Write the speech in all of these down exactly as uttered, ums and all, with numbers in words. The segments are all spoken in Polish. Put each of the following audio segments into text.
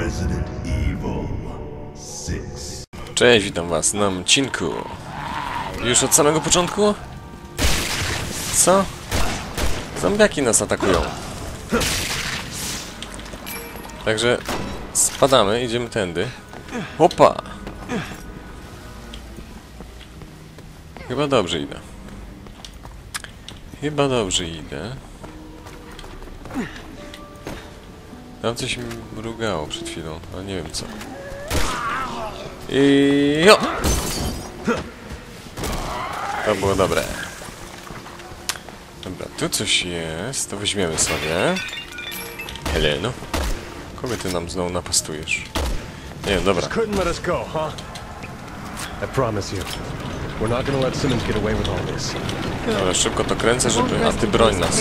Resident Evil six. Cześć, witam was na odcinku. Już od samego początku? Co? Zombiaki nas atakują. Także spadamy, idziemy tędy. Opa! Chyba dobrze idę. Chyba dobrze idę. Tam coś mi mrugało przed chwilą, ale nie wiem co. I jo! To było dobre. Dobra, tu coś jest, to weźmiemy sobie. Heleno. Kogo ty nam znowu napastujesz? Nie wiem, dobra. Dobra, szybko to kręcę, żeby... A ty broń nas.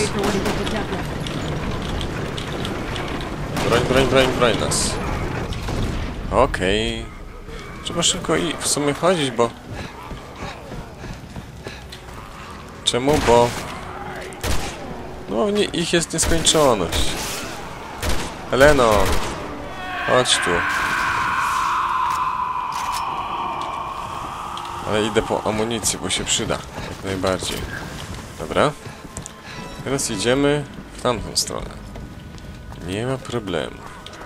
Broń, broń, broń, broń nas. Okej. Okay. Trzeba szybko i w sumie chodzić, bo... Czemu? Bo... No, nie, ich jest nieskończoność. Heleno! Chodź tu. Ale idę po amunicję, bo się przyda. Jak najbardziej. Dobra. Teraz idziemy w tamtą stronę. Nie ma problemu.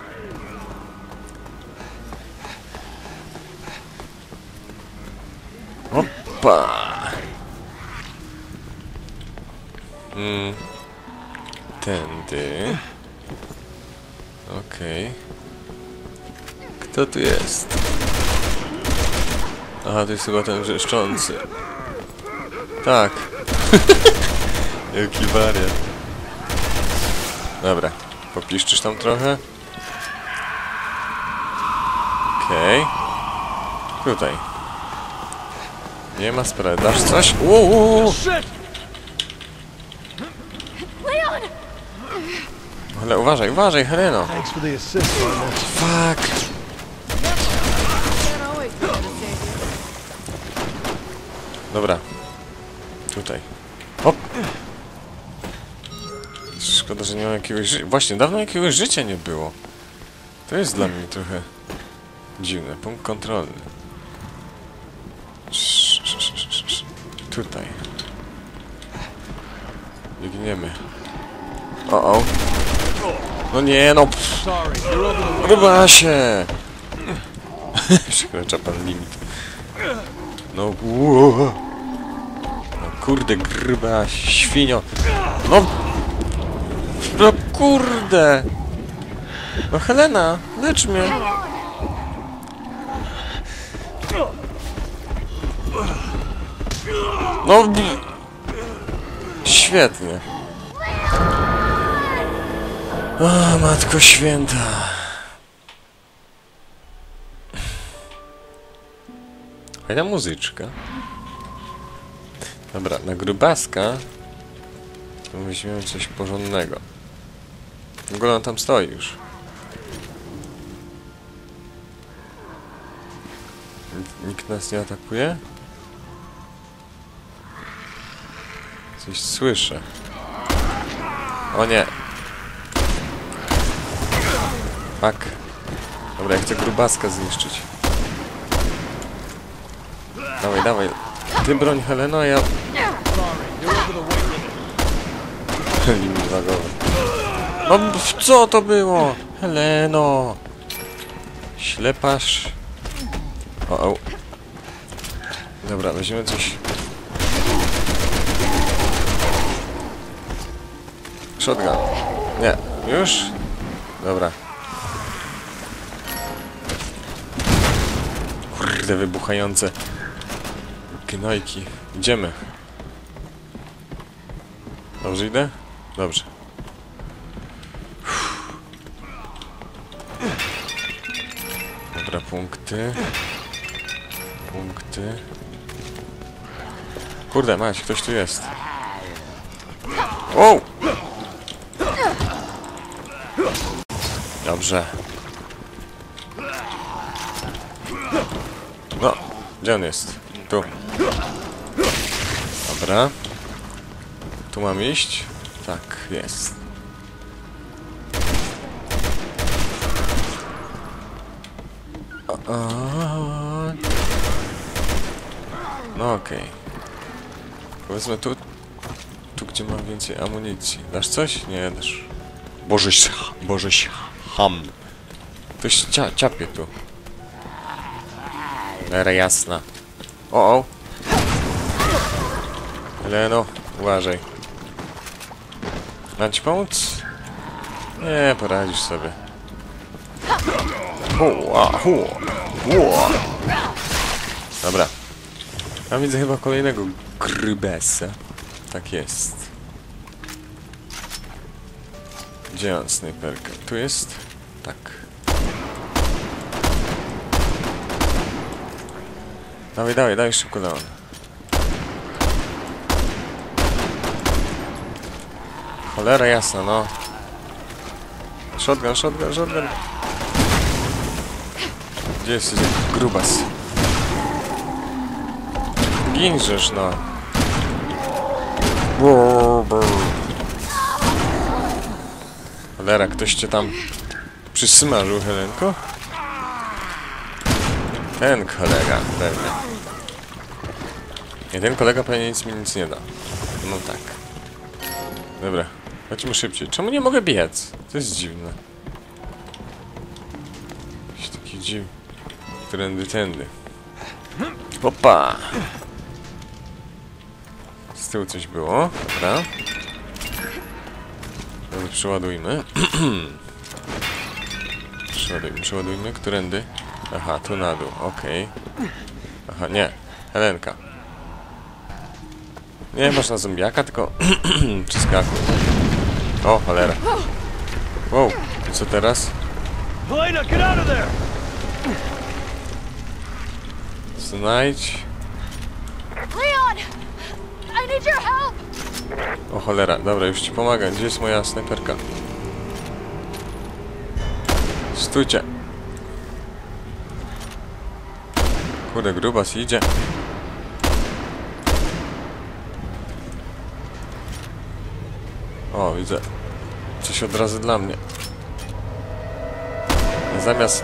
Opa! Hmm. Tędy. Okej. Okay. Kto tu jest? Aha, to jest chyba ten wrzeszczący. Tak. Jaki wariat. Dobra. Popiszczysz tam trochę? Okej. Okay. Tutaj. Nie ma sprawy. Dasz coś? Uuu! Ale uważaj, uważaj, Heleno! Fuck! Dobra. Tutaj. Hop! Szkoda, że nie ma jakiegoś życia. Właśnie, dawno jakiegoś życia nie było. To jest dla mnie trochę dziwne. Punkt kontrolny. Tutaj. Biegniemy. O, o. No nie, no. Ryba się. Przekracza pan limit. No, no kurde, gryba świnio. No. No kurde. No Helena, lecz mnie. No. Świetnie. O, Matko Święta. Fajna muzyczka. Dobra, na grubaska to weźmiemy coś porządnego. W ogóle on tam stoi już. Nikt nas nie atakuje? Coś słyszę. O nie. Fuck. Dobra, ja chcę grubaska zniszczyć. Dawaj, dawaj. Ty broń Heleno, a ja... Limit wagowy. No co to było? Heleno! Ślepasz. O, o. Dobra, weźmiemy coś. Shotgun. Nie. Już? Dobra. Kurde, wybuchające gnojki. Idziemy. Dobrze idę? Dobrze. Uff. Dobra, punkty. Punkty. Kurde, mać, ktoś tu jest. Wow! Dobrze. No, gdzie on jest? Tu. Dobra. Tu mam iść? Tak, jest. a, a. No okej. Okay. Powiedzmy tu, tu gdzie mam więcej amunicji. Dasz coś? Nie dasz. Bożeś, bożeś ham. Ktoś cia, ciapie tu. Lera jasna. O, o. Leno, uważaj. Mam ci pomóc? Nie, poradzisz sobie. Hua, hua, hua. Dobra. A widzę chyba kolejnego grybesa. Tak jest. Gdzie mam snajperkę? Tu jest? Tak. Dawaj, dawaj, dawaj szybko down. Cholera jasna, no. Shotgun, shotgun, shotgun. Gdzie jest grubas? Ginżesz, no. Cholera, ktoś cię tam przysmażył, Helenko? Ten kolega, pewnie. I ten kolega pewnie nic mi nic nie da. No tak. Dobra, chodźmy szybciej. Czemu nie mogę biec? To jest dziwne. Jakiś taki dziw... Trendy, tędy. Opa! Z tyłu coś było. Dobra. Dobra, przeładujmy. przeładujmy, przeładujmy. Którędy? Aha, tu na dół, okej. Okay. Aha, nie. Helenka. Nie masz na zombiaka, tylko przeskakuj. O, cholera. Wow, i co teraz? Helena, get out of there! Znajdź. Leon! I need your help! O cholera, dobra, już ci pomagam. Gdzie jest moja snajperka? Stójcie. Kurde, grubas idzie. O, widzę. Coś od razu dla mnie. Zamiast...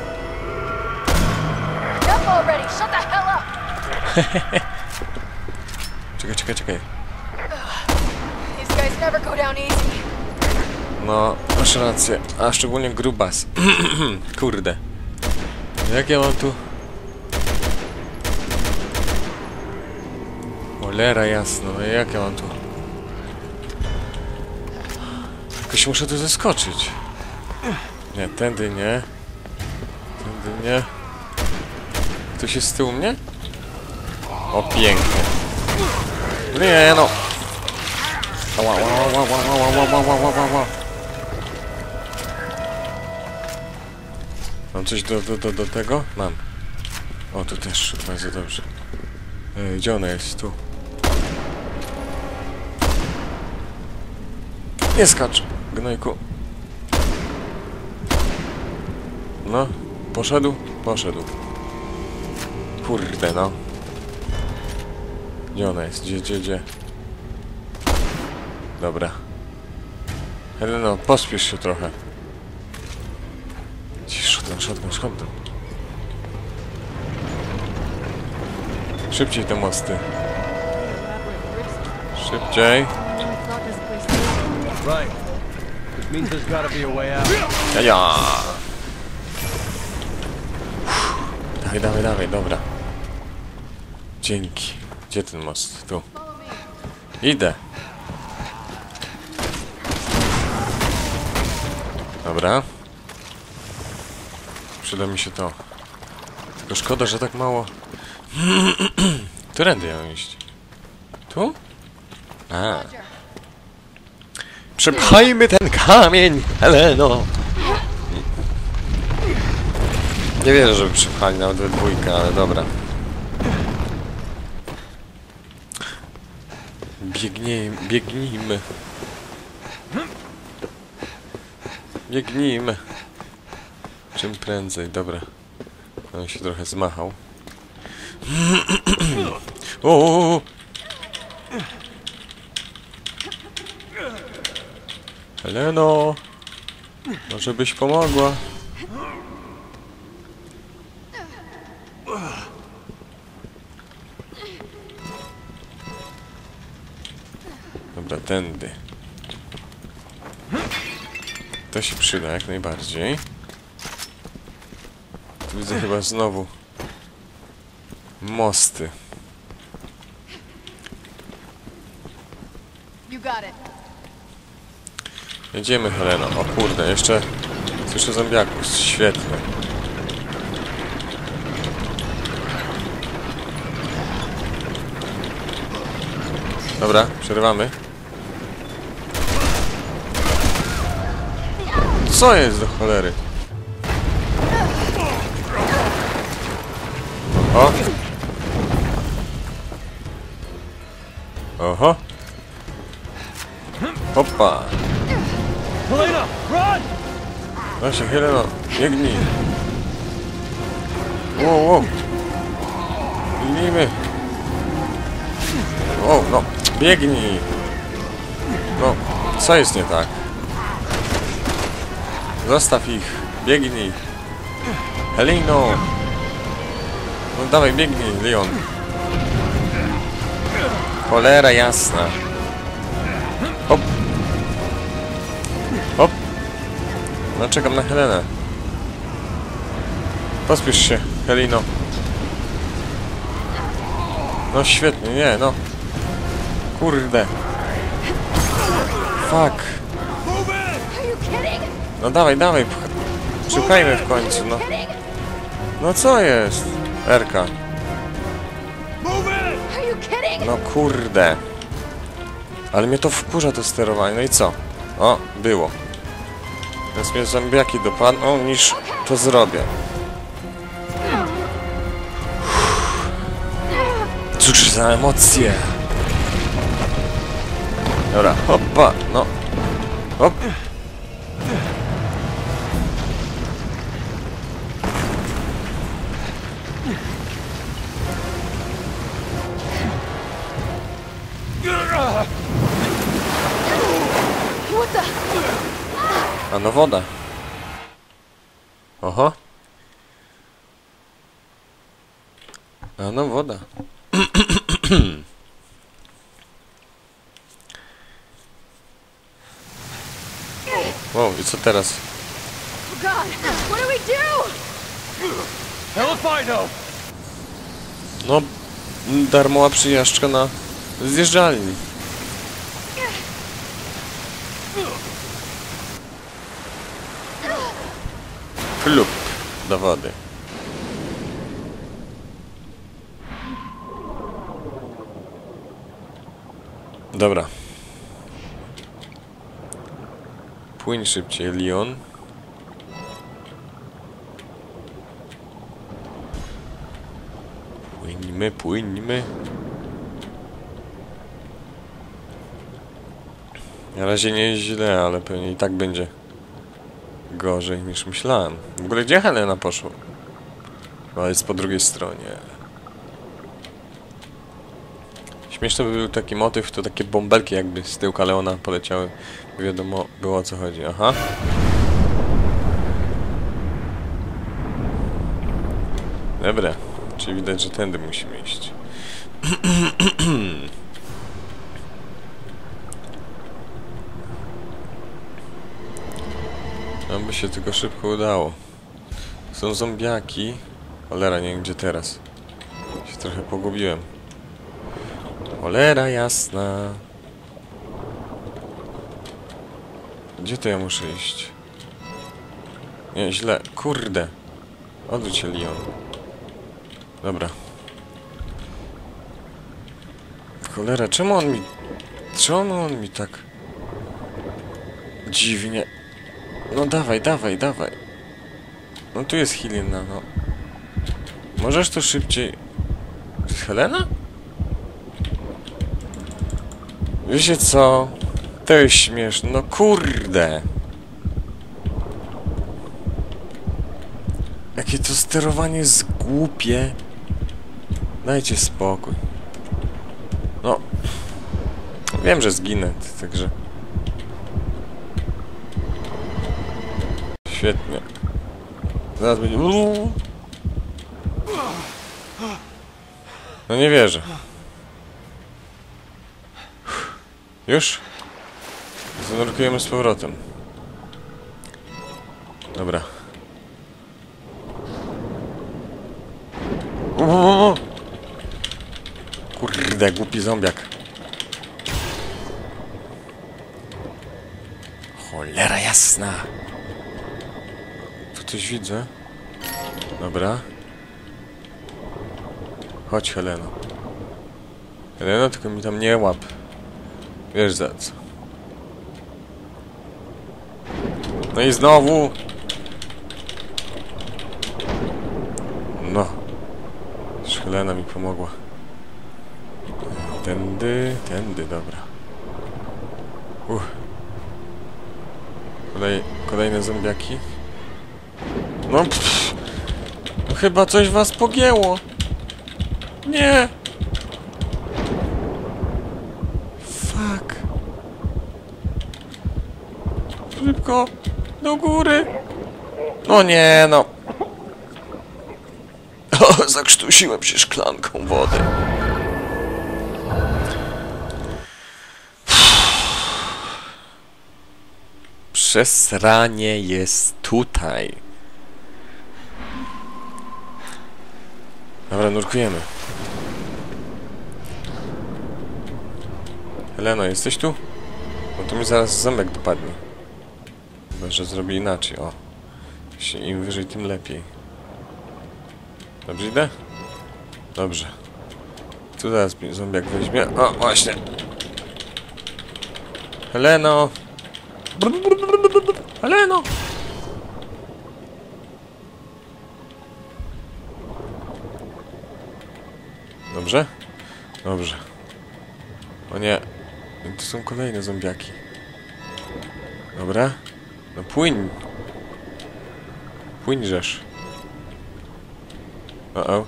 Jump already! Shut the hell up! Czekaj, czekaj, czekaj. These guys never go down easy. No, masz rację. A szczególnie grubas. Kurde. Jak ja mam tu... Cholera jasno, no jak ja mam tu... Jakoś muszę tu zaskoczyć. Nie, tędy nie. Tędy nie. Ktoś jest z tyłu mnie? O, pięknie. Nie, no. Ła, ła, ła, ła, ła, ła, ła, ła, ła, ła. Mam coś do, do, do, do tego? Mam. O, tu też bardzo dobrze. Ej, gdzie ona jest? Tu. Nie skacz, gnojku. No, poszedł? Poszedł. Kurde, no. Gdzie ona jest? Gdzie, gdzie, gdzie? Dobra. Heleno, pospiesz się trochę. Shotgun, shotgun, shotgun. Szybciej te mosty. Szybciej. Right. Which means there's gotta be a way out. Ja, ja. Dawaj, dawaj, dawaj, dobra. Dzięki. Gdzie ten most? Tu. Idę. Dobra. Przyda mi się to. Tylko szkoda, że tak mało. Którędy ja mam iść? Tu? A. Przepchajmy ten kamień, Heleno! Nie wierzę, żeby przepchali nawet we dwójkę, ale dobra. Biegnijmy, biegnijmy. Biegnijmy. Czym prędzej, dobra. On się trochę zmachał. O! Heleno! Może byś pomogła? Dobra, tędy. To się przyda jak najbardziej. Tu widzę chyba znowu mosty. You got it. Jedziemy, Heleno. O kurde, jeszcze słyszę zombiaków. Świetnie. Dobra, przerywamy. Co jest do cholery? O! Oho! Hoppa! Helena, run! Właśnie, Heleno, biegnij! Wow, wow! Biegnijmy! Wow, no, biegnij! No, co jest nie tak? Zostaw ich! Biegnij! Heleno! No dawaj, biegnij, Leon! Cholera jasna! Hop! Hop! No czekam na Helenę. Pospiesz się, Heleno. No świetnie, nie, no. Kurde. Fuck. No dawaj, dawaj. Szukajmy w końcu, no. No co jest? Erka. No kurde. Ale mnie to wkurza to sterowanie. No i co? O, było. Teraz mnie zombiaki dopadną, niż to zrobię. Cóż za emocje. Dobra, hoppa, no. Hop. What the? A no woda. Oho. A no woda. Wow, i co teraz? Oh God! What do we do? Hell if I know! No, darmowa przyjażdżka na zjeżdżalni. Klub do wody. Dobra. Płyń szybciej, Leon. Płyńmy, płyńmy. Na razie nie jest źle, ale pewnie i tak będzie gorzej niż myślałem. W ogóle gdzie Helena poszła? No, jest po drugiej stronie. Śmieszny by był taki motyw, to takie bąbelki jakby z tyłka Leona poleciały. Wiadomo było, o co chodzi. Aha. Dobra. Czyli widać, że tędy musimy iść. Nam by się tylko szybko udało. Są zombiaki. Cholera, nie wiem gdzie teraz. Się trochę pogubiłem. Cholera jasna. Gdzie to ja muszę iść? Nie, źle. Kurde. Odwróć się, Leon. Dobra. Cholera, czemu on mi... Czemu on mi tak... Dziwnie... No dawaj, dawaj, dawaj. No tu jest Helena, no. Możesz to szybciej... To jest Helena? Wiecie co? To jest śmieszne. No kurde. Jakie to sterowanie jest głupie. Dajcie spokój. No. Wiem, że zginę, także... Świetnie. Zaraz będzie... No nie wierzę. Już? Zanurkujemy z powrotem. Dobra. O! Kurde, głupi zombiak. Cholera jasna. Tu coś widzę. Dobra. Chodź, Heleno. Heleno, tylko mi tam nie łap. Wiesz za co. No i znowu. No. Już Helena mi pomogła. Tędy, tędy, dobra. Uff. Kolej, kolejne zombiaki. No pff. Chyba coś was pogięło. Nie. Fuck. Szybko. Do góry. No nie, no. O, zakrztusiłem się szklanką wody. Przesranie jest tutaj. Dobra, nurkujemy. Heleno, jesteś tu? No to mi zaraz ząbek dopadnie. Chyba, że zrobi inaczej, o. Im wyżej, tym lepiej. Dobrze idę? Dobrze. Tu zaraz mi zombiak weźmie. O, właśnie. Heleno! Heleno! Dobrze? Dobrze. O nie. Tu są kolejne zombiaki. Dobra. No płyń. Płyń, żeż. O-o.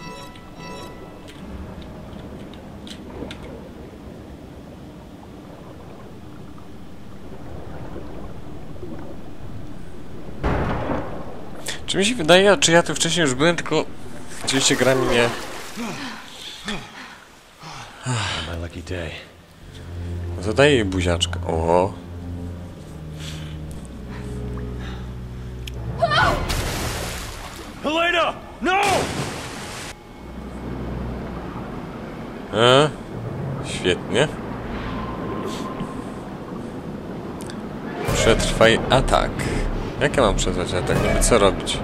Czy mi się wydaje, czy ja tu wcześniej już byłem, tylko oczywiście gra mi nie... My lucky day. No to daję jej buziaczkę. O. Helena! No! E? Świetnie. Przetrwaj atak. Jak ja mam przetrwać atak? Niby co robić?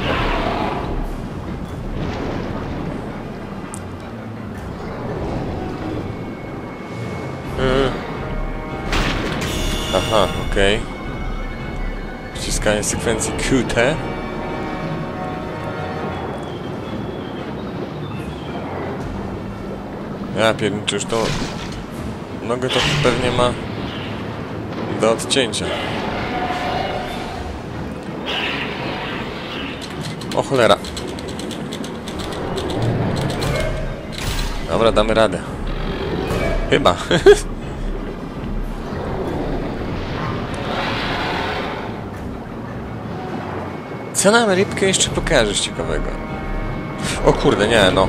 E. Aha, okej. Okay. Wciskanie sekwencji Q T. Ja pierniczę, już to... Nogę to pewnie ma... do odcięcia. O cholera. Dobra, damy radę. Chyba. Co nam rybkę jeszcze pokażesz ciekawego? O kurde, nie no.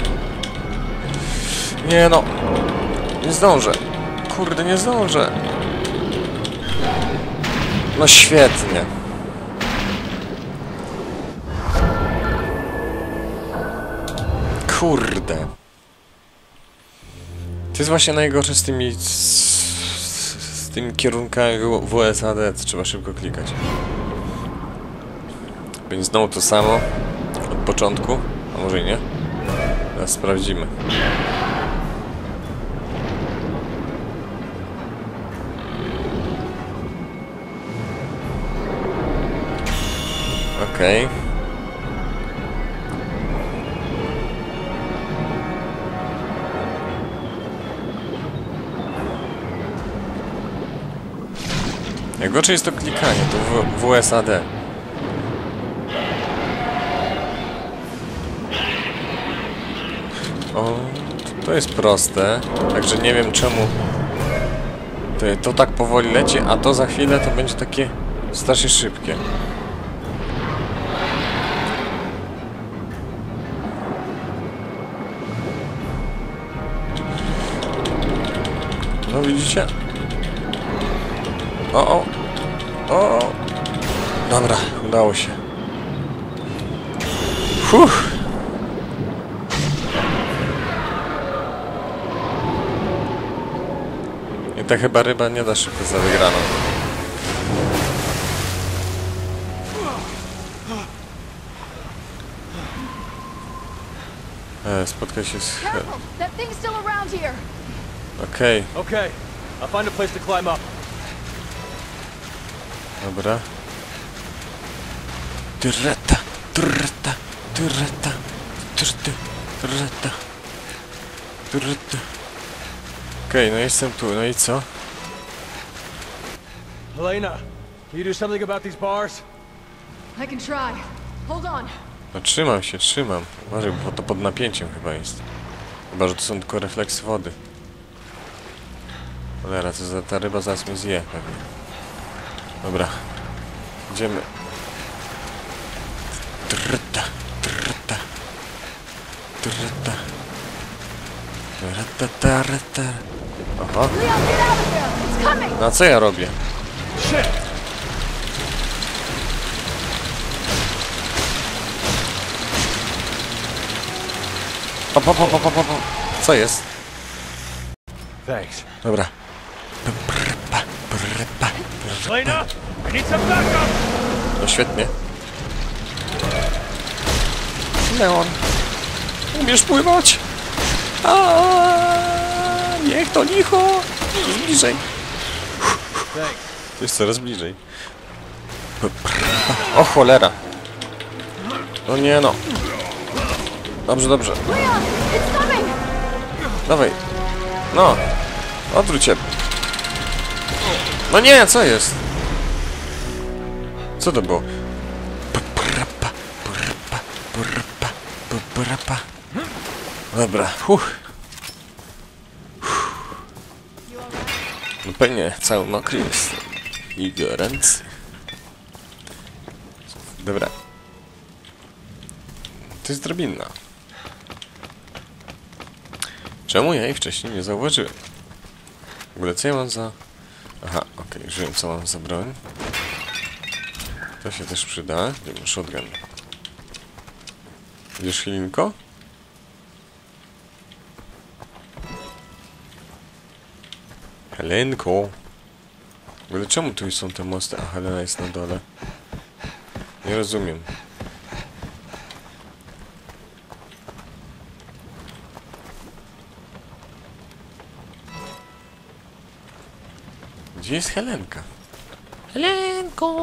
Nie no. Nie zdążę. Kurde, nie zdążę. No świetnie. Kurde. To jest właśnie najgorsze z tymi... z, z tymi kierunkami W S A D. Trzeba szybko klikać. Więc znowu to samo. Od początku. A może i nie? Teraz sprawdzimy. Okej. Okay. Najgorsze jest to klikanie, to w W S A D. O, to jest proste, także nie wiem czemu to, to tak powoli leci, a to za chwilę to będzie takie strasznie szybkie. widzicie? O, o. O. Dobra, udało się. Fuh. I ta chyba ryba nie da szybko za wygraną. E, spotkaj się z... Careful! That thing's still around here! Okej, okay, Okay, I'll find a place to climb up. dobra. Tyreta, tyreta, tyreta, tyreta, tyreta, tyreta. Okej, no jestem tu, no i co? Helena, can you do something about these bars? I can try. Hold on. No trzymam się, trzymam. Uważaj, bo to pod napięciem chyba jest. Chyba, że to są tylko refleksy wody. Cholera, co za ta ryba zaraz mnie zje pewnie. Dobra. Idziemy. Trrta, trrta. Trrta. Trrta, trrta. Oho. Leon, get out of there! It's coming! No a co ja robię? Shit! Pa, pa, pa, pa, pa, pa. Co jest? Thanks. Dobra. Brpa, brpa, brpa. Helena, I need some backup! No świetnie. Leon. Umiesz pływać? Aaaa, niech to licho. Jest bliżej. Thanks. To jest coraz bliżej. O cholera. No nie no. Dobrze, dobrze. Leon, it's coming! Dawaj. No. Odwróć się. No nie, co jest? Co to było? Brapa, brapa, brapa, brapa. Dobra. Huh. No pewnie cały mokry jest. I gorący. Dobra. To jest drabina. Czemu ja jej wcześniej nie zauważyłem? W ogóle co ja mam za... Aha, okej, okay, wiem co mam za broń. To się też przyda. Idziemy, shotgun. Widzisz, Helinko? Helenko! W ogóle czemu tu są te mosty, a Helena jest na dole? Nie rozumiem. Gdzie jest Helenka? Helenko!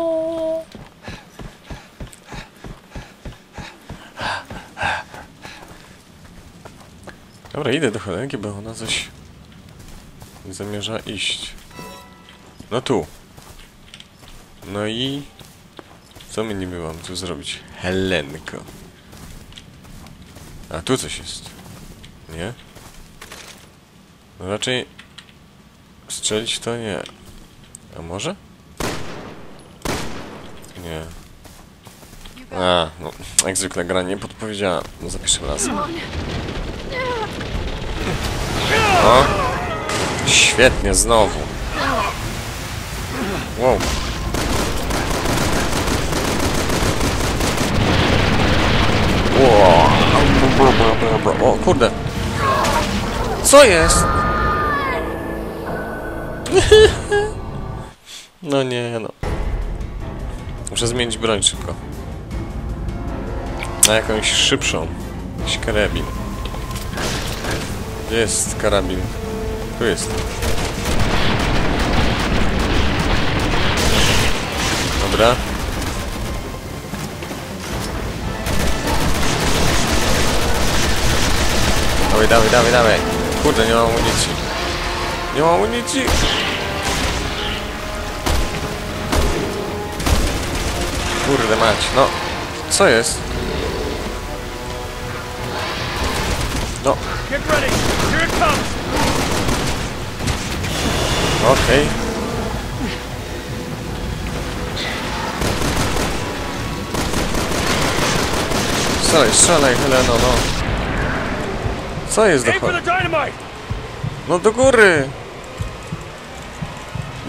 Dobra, idę do Helenki, bo ona coś nie zamierza iść. No tu. No i... Co my niby mam tu zrobić? Helenko. A tu coś jest. Nie? No raczej... Strzelić to nie. A może? Nie. A, no, jak zwykle gra nie podpowiedziała. No za pierwszym razem. O! Świetnie, znowu. Wow. Wow. O, kurde. Co jest? No nie, no. Muszę zmienić broń szybko. Na jakąś szybszą. Jakiś karabin. Gdzie jest karabin? Tu jest. Dobra. Dawaj, dawaj, dawaj, dawaj. Kurde, nie mam amunicji. Nie mam amunicji. Kurde mać, no. Co jest? No. Get ready! Here it comes! Okej. Okay. Strzelaj, strzelaj, Heleno, no. Co jest do Aim for chory? the dynamite! No do góry!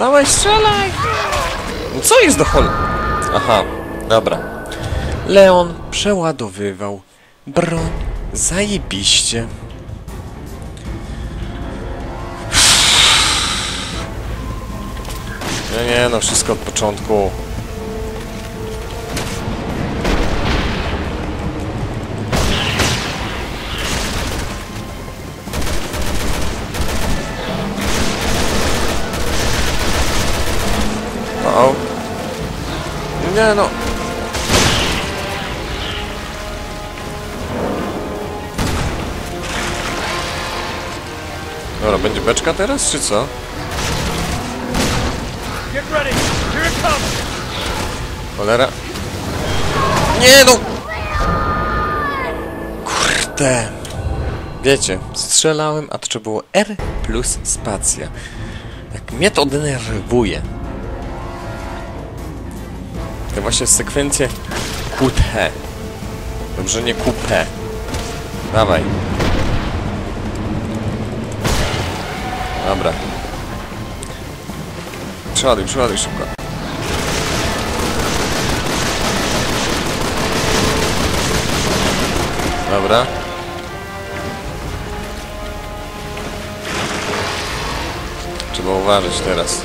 Dawaj, strzelaj! No co jest do chol... Aha, dobra. Leon przeładowywał broń. Zajebiście. Nie, nie, no wszystko od początku. O, nie no. Dobra, będzie beczka teraz, czy co? Get ready. Here it comes. Cholera. Nie no! Kurde. Wiecie, strzelałem, a to trzeba było R plus spacja. Jak mnie to denerwuje. To właśnie sekwencje Q T. Dobrze, nie Q P. Dawaj. Dobra. Przeładuj, przeładuj szybko. Dobra. Trzeba uważać teraz.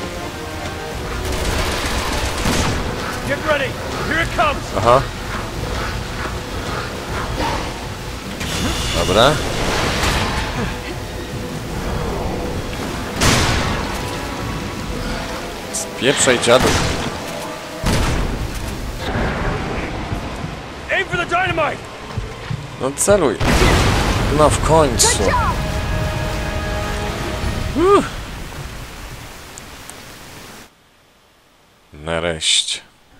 Get ready. Here it comes. Aha. Dobra. Spieprzaj, dziadu. Aim for the dynamite. No celuj. No w końcu. Uff. Nareszcie.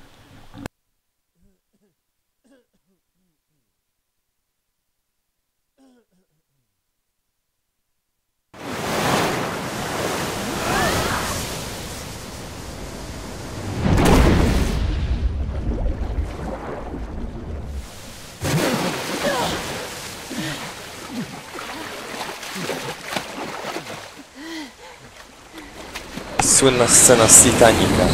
Słynna scena z Titanica.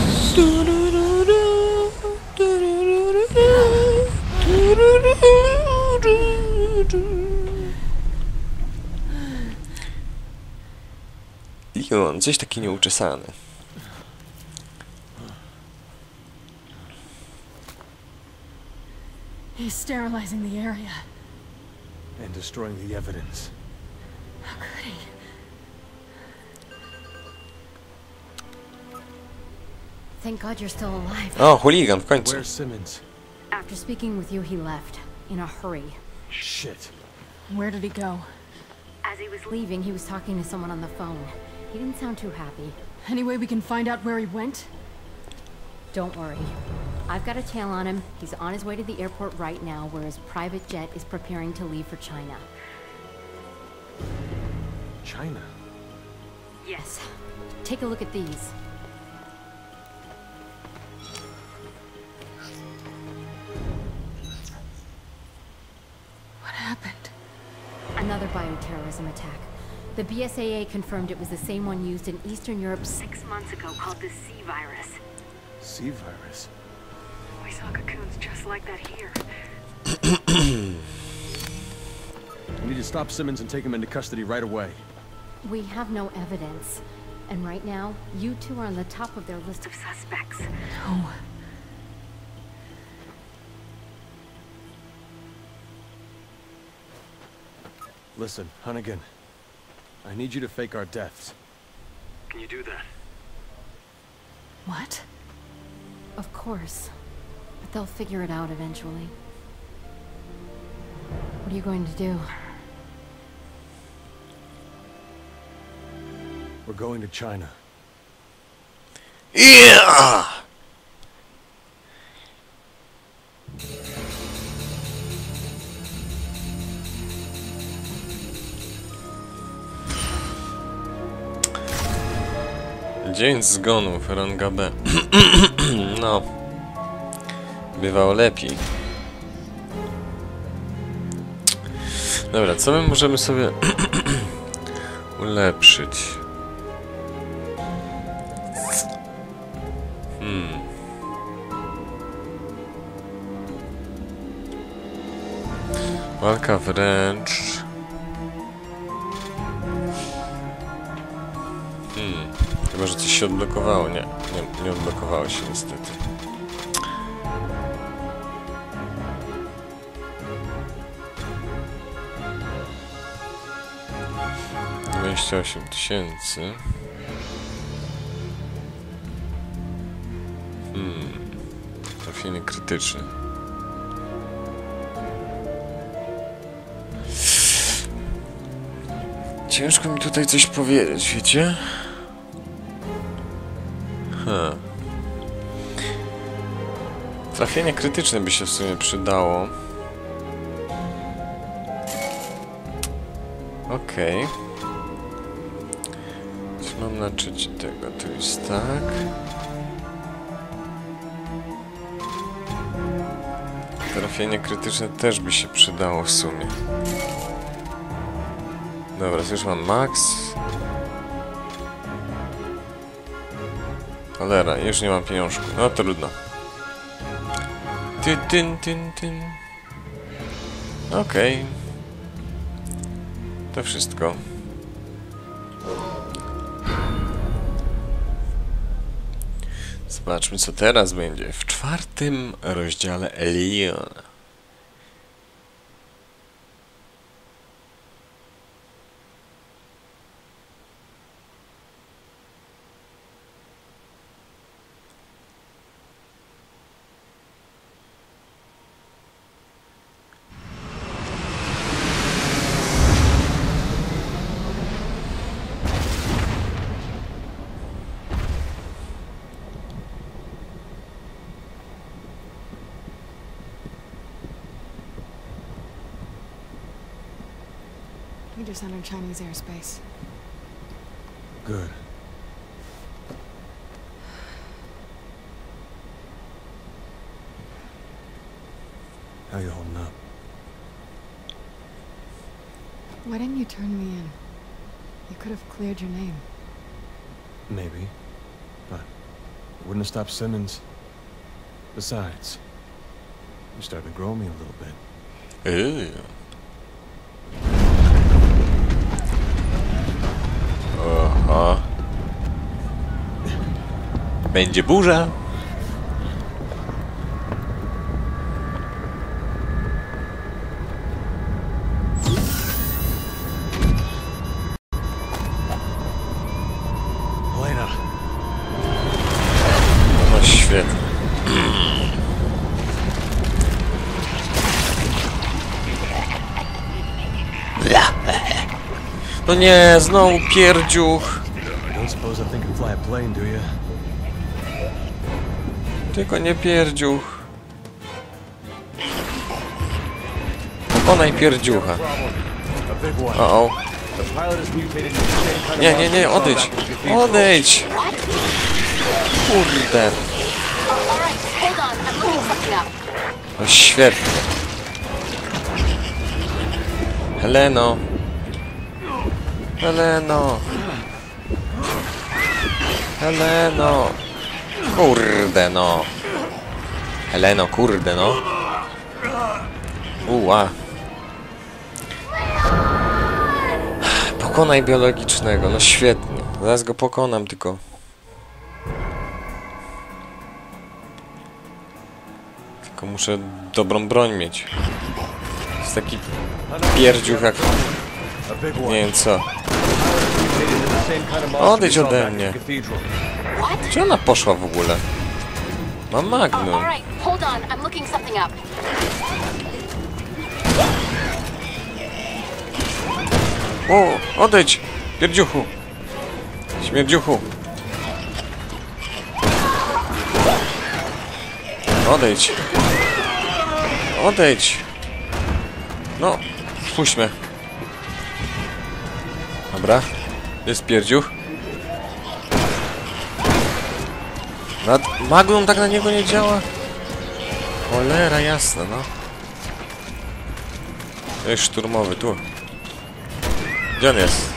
I on coś taki nieuczesany. He's sterilizing the area. And destroying the evidence. How could he? Thank God you're still alive. O, chuligan w końcu. Where's Simmons? After speaking with you, he left. In a hurry. Shit. Where did he go? As he was leaving, he was talking to someone on the phone. He didn't sound too happy. Any way we can find out where he went? Don't worry. I've got a tail on him. He's on his way to the airport right now, where his private jet is preparing to leave for China. China? Yes. Take a look at these. What happened? Another bioterrorism attack. The B S A A confirmed it was the same one used in Eastern Europe six months ago, called the C virus. C virus? We saw cocoons just like that here. We need to stop Simmons and take him into custody right away. We have no evidence. And right now, you two are on the top of their list of suspects. No. Listen, Hunnigan. I need you to fake our deaths. Can you do that? What? Of course. But they'll figure it out eventually. What are you going to do? We're going to China. Yeah! Dzień zgonów, ranga B. No. Bywało lepiej. Dobra, co my możemy sobie ulepszyć? Walka wręcz. Hmm. Chyba, że coś się odblokowało. Nie, nie, nie odblokowało się niestety. dwadzieścia osiem tysięcy. Hmm. Trafienie krytyczne. Ciężko mi tutaj coś powiedzieć, wiecie? Ha. Trafienie krytyczne by się w sumie przydało. Okej. Okay. Mam na trzeci tego, to jest tak. Trafienie krytyczne też by się przydało w sumie. Dobra, już mam max. Cholera, już nie mam pieniążku. No trudno. Ty, tyn, tyn, tyn. Okej. Okay. To wszystko. Zobaczmy, co teraz będzie w czwartym rozdziale Leon. We just entered Chinese airspace. Good. How you holding up? Why didn't you turn me in? You could have cleared your name. Maybe. But it wouldn't have stopped Simmons. Besides, you started to grow me a little bit. Ew. Oho. Będzie burza. Helena. No świetnie. No nie, znowu pierdziuch. Don't suppose I think I can fly a plane, do you? Tylko nie pierdziuch. Pokonaj pierdziucha. A big one. O, o. The pilot is mutated into the same kind of Nie, nie, nie, monster odejdź. we saw back in the cathedral. Odejdź. Kurde. Alright, hold on. I'm looking something up. No świetnie. Heleno. Heleno. Heleno. Kurde no. Heleno, kurde no. Uła. Pokonaj biologicznego, no świetnie. Zaraz go pokonam, tylko... Tylko muszę dobrą broń mieć. Jest taki pierdziuch jak... A big one. Nie wiem co. Mutated into the same kind of monster Odejdź we saw ode back in mnie. the cathedral. Gdzie ona poszła w ogóle? Mam magnum. Alright, hold on. I'm looking something up. O, odejdź! Pierdziuchu! Śmierdziuchu! Odejdź! Odejdź! No, puść mnie. Dobra. Jest pierdziuch. Nad... Magnum tak na niego nie działa? Cholera jasna, no. To jest szturmowy, tu. Gdzie on jest?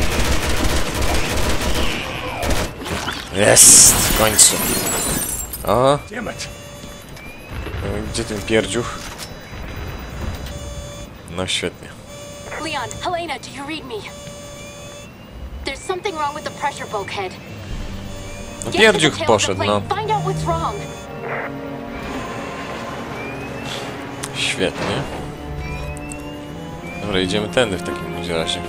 Jest! W końcu. O! Damn it. Gdzie ten pierdziuch? No świetnie. Leon, Helena, do you read me? There's something wrong with the pressure bulkhead. No Get to the pierdziuch tail of the poszedł, plane. no. Find out what's wrong. Świetnie. Dobra, idziemy tędy w takim bądź razie.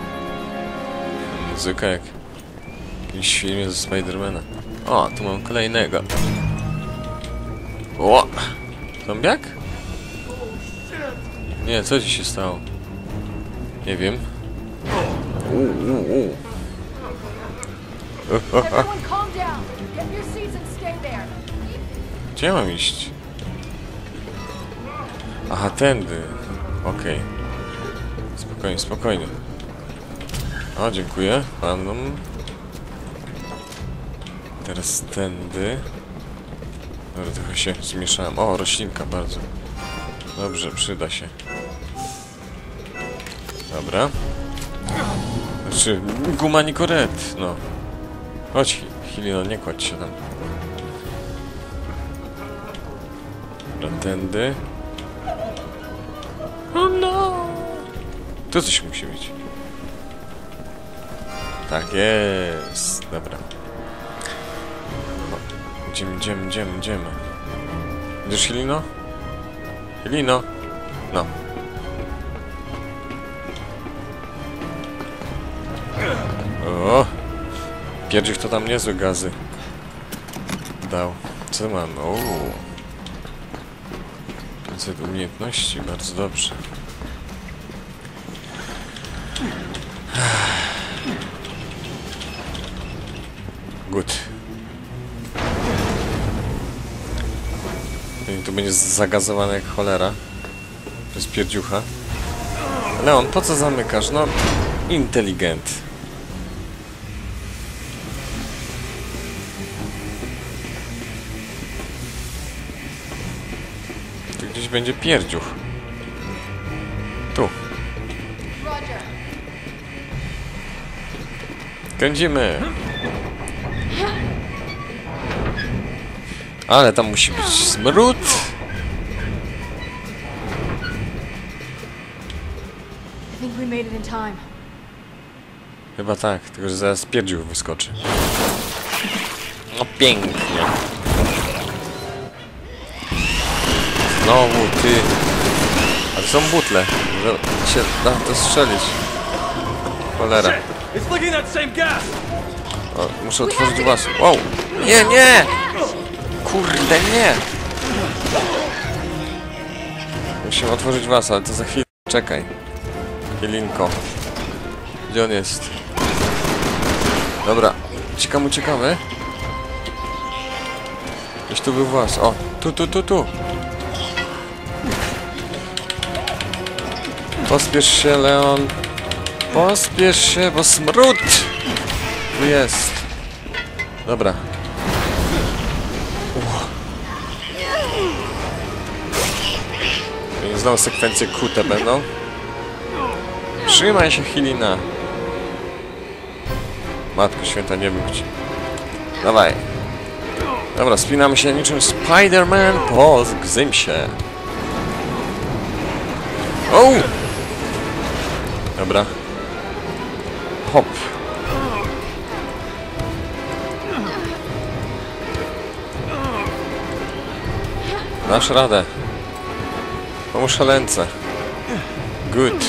Muzyka jak w jakimś filmie ze Spidermana. O, tu mam kolejnego. O! Zombiak? Nie, co ci się stało? Nie wiem. U, u, u. Everyone calm down. Get in your seats and stay there. Gdzie mam iść? Aha, tędy. Okej. Okay. Spokojnie, spokojnie. O, dziękuję panom. Teraz tędy. Dobra, trochę się zmieszałem. O, roślinka, bardzo. Dobrze, przyda się. Dobra. Znaczy, guma Nicoret, no. Chodź, Hilino, nie kładź się tam. Dobra, tędy. Oh no! Tu coś musi być. Tak jest. Dobra. No. Idziemy, idziemy, idziemy, idziemy. Idziesz, Hilino? Hilino? No. O! Pierdziech to tam niezłe gazy dał. Co mamy? O. Więcej umiejętności, bardzo dobrze. Good. I tu będzie zagazowane jak cholera. To jest pierdziucha. Leon, po co zamykasz? No, inteligent. Tu gdzieś będzie pierdziuch. Tu. Roger. Kręcimy. Ale tam musi być smród. I think we made it in time. Chyba tak, tylko że zaraz pierdziuch wyskoczy. No pięknie. Znowu ty. A to są butle, że się da to strzelić. Cholera. O, muszę otworzyć was. Wow! Nie, nie! Kurde, nie! Musimy otworzyć was, ale to za chwilę. Czekaj. Jelinko. Gdzie on jest? Dobra. Uciekamy, uciekamy. Gdzieś tu był was. O, tu, tu, tu, tu. Pospiesz się, Leon. Pospiesz się, bo smród tu jest. Dobra. I znowu sekwencje kute będą. Trzymaj się, Hilina. Matko święta, nie bój ci. Dawaj. Dobra, spinamy się niczym Spider-Man po Gzymsie. O! Dobra. Hop. Dasz radę. Pomóż szalence. Good.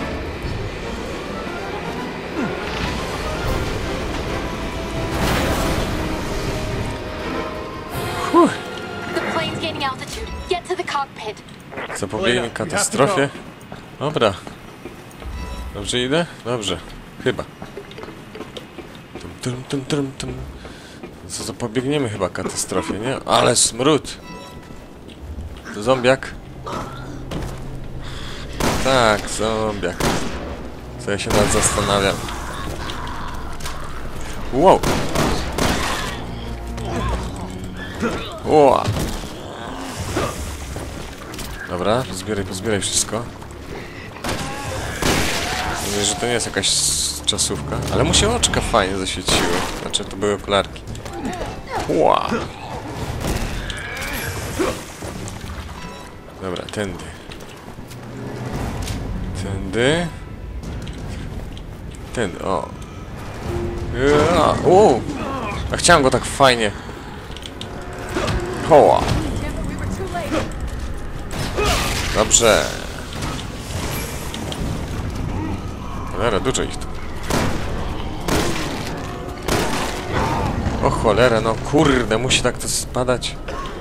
Huh. The plane's gaining altitude. Get to the cockpit. Zapobiegnie katastrofie. Dobra. Dobrze idę? Dobrze. Chyba. Tum, tum, tum, tum, tum. Co zapobiegniemy chyba katastrofie, nie? Ale smród! To zombiak? Tak, zombiak. Co ja się nawet zastanawiam. Wow! Wow! Dobra, pozbieraj, pozbieraj wszystko. Mówię, że to nie jest jakaś czasówka, ale mu się oczka fajnie zaświeciły. Znaczy, to były okularki. Wow! Dobra, tędy. Tędy. Tędy, o. Ja, o. A chciałem go tak fajnie. Hoła. Dobrze. Cholera, dużo ich tu. O cholera, no kurde, musi tak to spadać.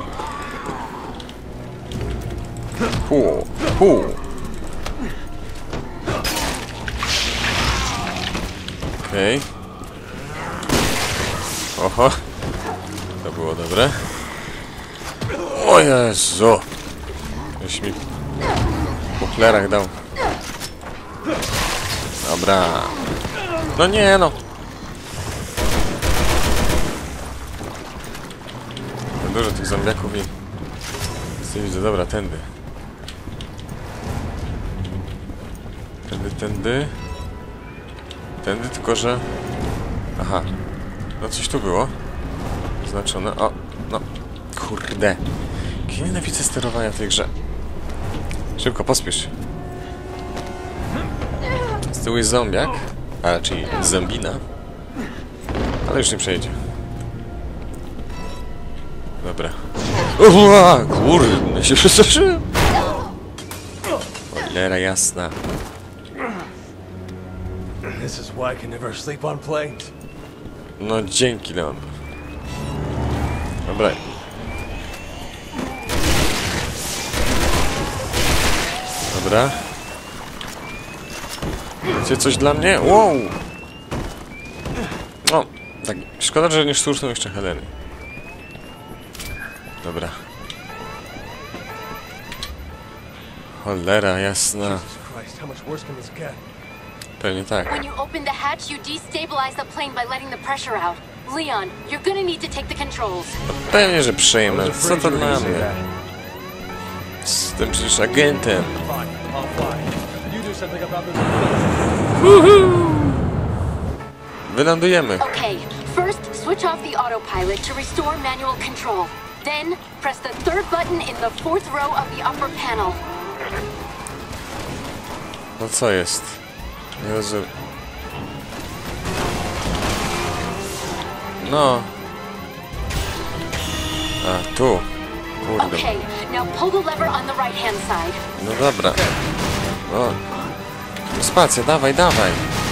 Hu, hu. Okej. Okay. Oho. To było dobre. O Jezu. Żeś mi po plerach dał. Dobra. No nie no. Dużo tych zombiaków i... Nic nie widzę. Dobra, tędy. Tędy, tędy. Tędy, tylko że... Aha. No coś tu było. Zaznaczone. O, no. Kurde. Ja nienawidzę sterowania w tej grze. Szybko, pospiesz się. Z tyłu jest zombiak. A raczej zombina. Ale już nie przejdzie. Dobra. Uła, kurde, się przestraszyłem. Cholera jasna. This is why I can never sleep on planes. No dzięki, Leon. Dobra. Dobra. Macie coś dla mnie? Wow! No, tak. Szkoda, że nie sztuczną jeszcze Heleny. Dobra. Cholera jasna. Pewnie tak. When you open the hatch, you destabilize the plane by letting the pressure out. Leon, you're gonna need to take the controls. Pewnie, że przejmę. Co to dla mnie? Jestem przecież agentem. Wylądujemy. Okay, first switch off the autopilot to restore manual control. Then press the third button in the fourth row of the upper panel. No co jest? Nie rozumiem. No. A, tu. Kurde. Okay, now pull the lever on the right hand side. No dobra. O. Spacja, dawaj, dawaj.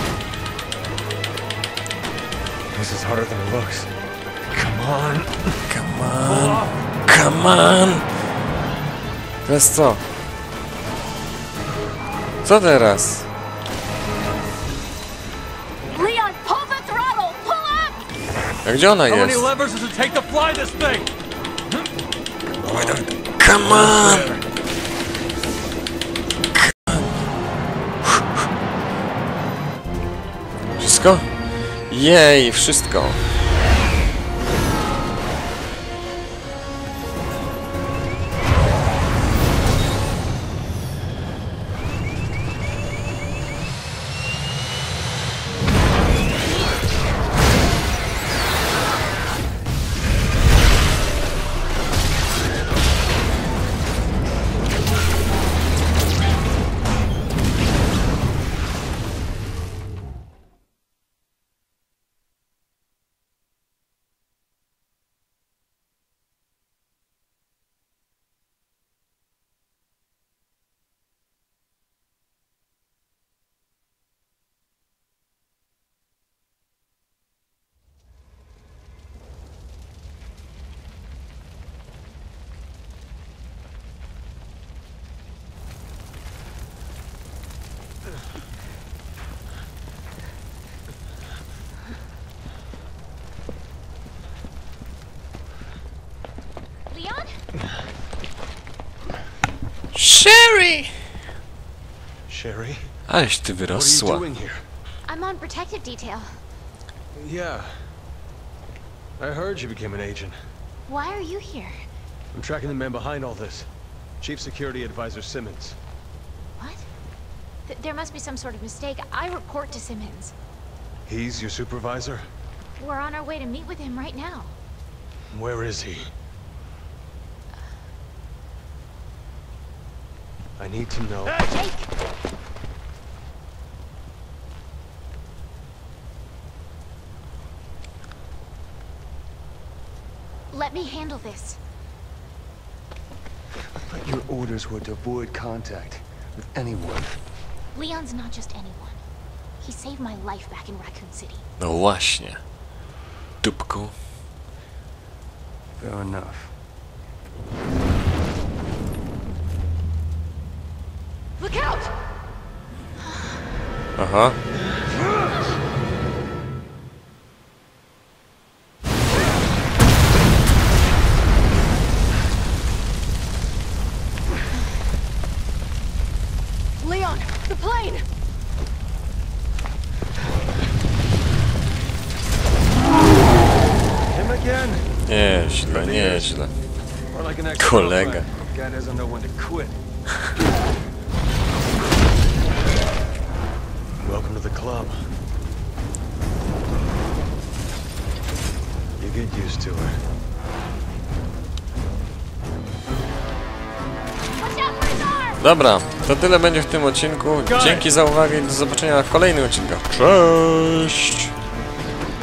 This is harder than it looks. Come on. Come on. Come on. Teraz co? Co teraz? Leon, pull the throttle! Pull up! A gdzie ona How many jest? levers does it take to fly this thing? Come on! Wszystko? Jej, wszystko. Leon? Sherry! Sherry? Aleś ty What are you wyrosła. doing here? I'm on protective detail. Yeah. I heard you became an agent. Why are you here? I'm tracking the man behind all this. Chief Security Advisor Simmons. What? Th there must be some sort of mistake. I report to Simmons. He's your supervisor? We're on our way to meet with him right now. Where is he? I need to know. Jake! Let me handle this. But your orders were to avoid contact with anyone. Leon's not just anyone. He saved my life back in Raccoon City. No właśnie. Dupku. Fair enough. Look out! Aha. Leon, the plane! Him again? Nieźle, nieźle. Or like an ex Kolega. Guy doesn't know when to quit. Welcome to the club. You get used to it. Watch out for his arm! Dobra, to tyle będzie w tym odcinku. Dzięki za uwagę i do zobaczenia na kolejnych odcinkach. Cześć!